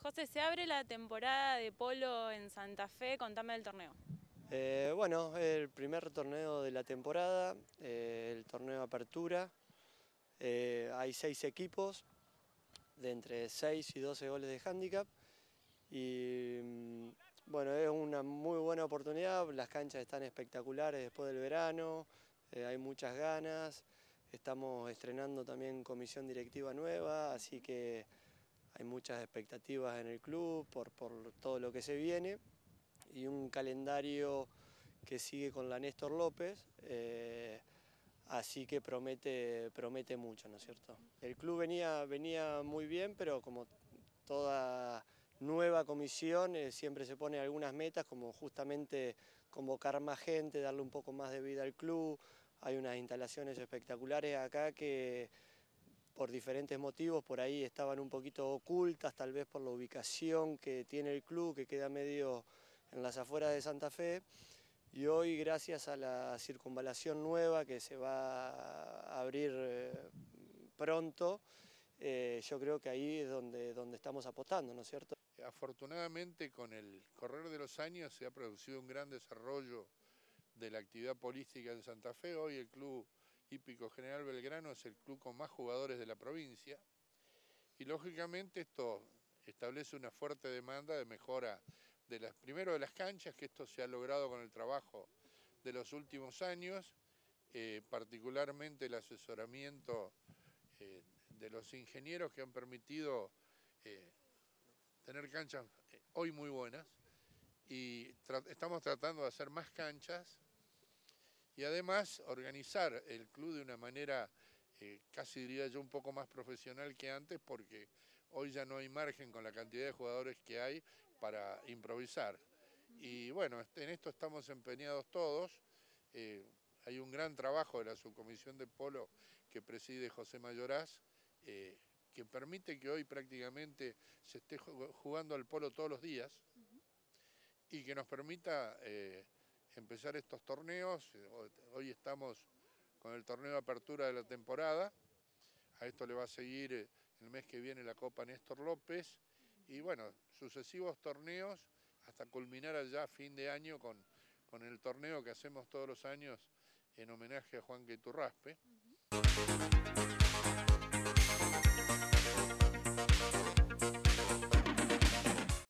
José, se abre la temporada de polo en Santa Fe, contame del torneo. Bueno, el primer torneo de la temporada, el torneo de apertura. Hay 6 equipos de entre 6 y 12 goles de handicap. Y bueno, es una muy buena oportunidad, las canchas están espectaculares después del verano, hay muchas ganas, estamos estrenando también comisión directiva nueva, así que hay muchas expectativas en el club por todo lo que se viene y un calendario que sigue con la Néstor López, así que promete mucho, ¿no es cierto? El club venía muy bien, pero como toda nueva comisión siempre se pone algunas metas, como justamente convocar más gente, darle un poco más de vida al club. Hay unas instalaciones espectaculares acá que por diferentes motivos por ahí estaban un poquito ocultas, tal vez por la ubicación que tiene el club, que queda medio en las afueras de Santa Fe. Y hoy, gracias a la circunvalación nueva que se va a abrir pronto, yo creo que ahí es donde estamos apostando, ¿no es cierto? Afortunadamente, con el correr de los años se ha producido un gran desarrollo de la actividad política en Santa Fe. Hoy el Club Hípico General Belgrano es el club con más jugadores de la provincia y lógicamente esto establece una fuerte demanda de mejora primero de las canchas, que esto se ha logrado con el trabajo de los últimos años, particularmente el asesoramiento de los ingenieros que han permitido tener canchas hoy muy buenas, y estamos tratando de hacer más canchas y además organizar el club de una manera casi diría yo un poco más profesional que antes, porque hoy ya no hay margen con la cantidad de jugadores que hay para improvisar. Y bueno, en esto estamos empeñados todos. Hay un gran trabajo de la subcomisión de polo que preside José Mayoraz, que permite que hoy prácticamente se esté jugando al polo todos los días y que nos permita empezar estos torneos. Hoy estamos con el torneo de apertura de la temporada, a esto le va a seguir el mes que viene la Copa Néstor López y bueno, sucesivos torneos hasta culminar allá a fin de año con el torneo que hacemos todos los años en homenaje a Juan Iturraspe.